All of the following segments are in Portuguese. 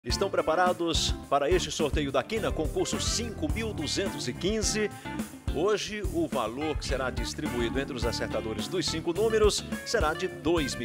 Estão preparados para este sorteio da Quina, concurso 5.215. Hoje, o valor que será distribuído entre os acertadores dos 5 números será de R$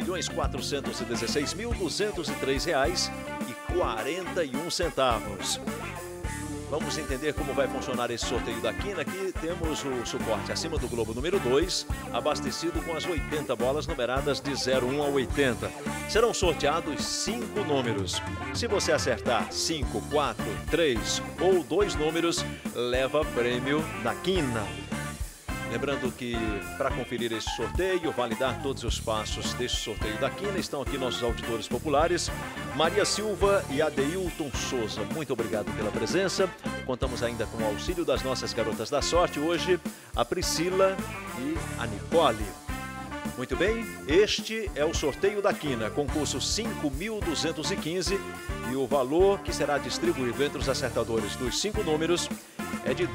2.416.203,41. Vamos entender como vai funcionar esse sorteio da Quina. Aqui temos o suporte acima do globo número 2, abastecido com as 80 bolas numeradas de 01 a 80. Serão sorteados 5 números. Se você acertar 5, 4, 3 ou 2 números, leva prêmio da Quina. Lembrando que para conferir esse sorteio, validar todos os passos deste sorteio da Quina, estão aqui nossos auditores populares, Maria Silva e Adeilton Souza. Muito obrigado pela presença. Contamos ainda com o auxílio das nossas garotas da sorte. Hoje, a Priscila e a Nicole. Muito bem, este é o sorteio da Quina, concurso 5.215, e o valor que será distribuído entre os acertadores dos 5 números é de R$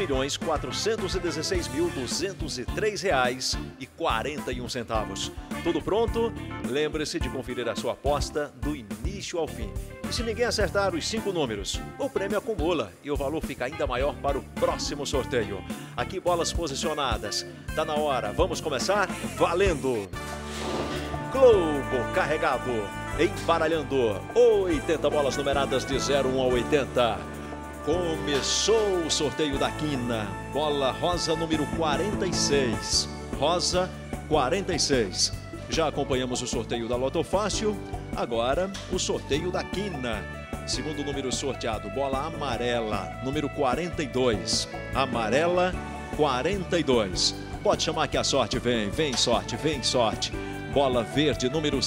2.416.203,41. Tudo pronto? Lembre-se de conferir a sua aposta do início ao fim. E se ninguém acertar os 5 números, o prêmio acumula e o valor fica ainda maior para o próximo sorteio. Aqui bolas posicionadas. Tá na hora, vamos começar? Valendo! Globo carregado, embaralhando 80 bolas numeradas de 01 a 80. Começou o sorteio da Quina. Bola rosa número 46. Rosa 46. Já acompanhamos o sorteio da Loto Fácil. Agora o sorteio da Quina. Segundo número sorteado, bola amarela, número 42. Amarela 42. Pode chamar que a sorte vem. Vem sorte, vem sorte. Bola verde, número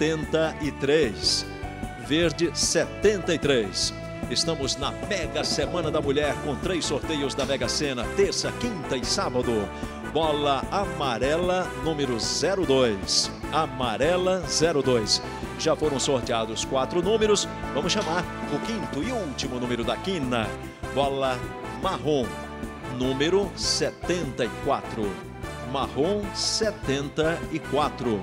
73. Verde 73. Estamos na Mega Semana da Mulher com 3 sorteios da Mega Sena, terça, quinta e sábado. Bola amarela, número 02. Amarela 02. Já foram sorteados 4 números. Vamos chamar o quinto e último número da Quina. Bola marrom, número 74. Marrom 74.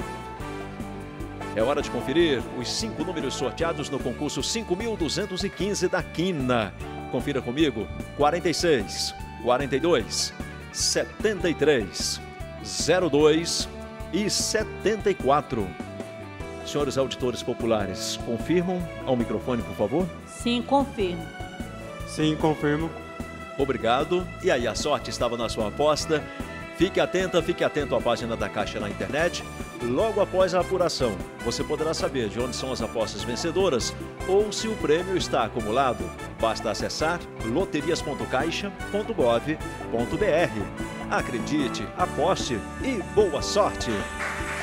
É hora de conferir os 5 números sorteados no concurso 5.215 da Quina. Confira comigo: 46, 42, 73, 02 e 74. Senhores auditores populares, confirmam ao microfone, por favor? Sim, confirmo. Sim, confirmo. Obrigado. E aí, a sorte estava na sua aposta. Fique atento à página da Caixa na internet. Logo após a apuração, você poderá saber de onde são as apostas vencedoras ou se o prêmio está acumulado. Basta acessar loterias.caixa.gov.br. Acredite, aposte e boa sorte!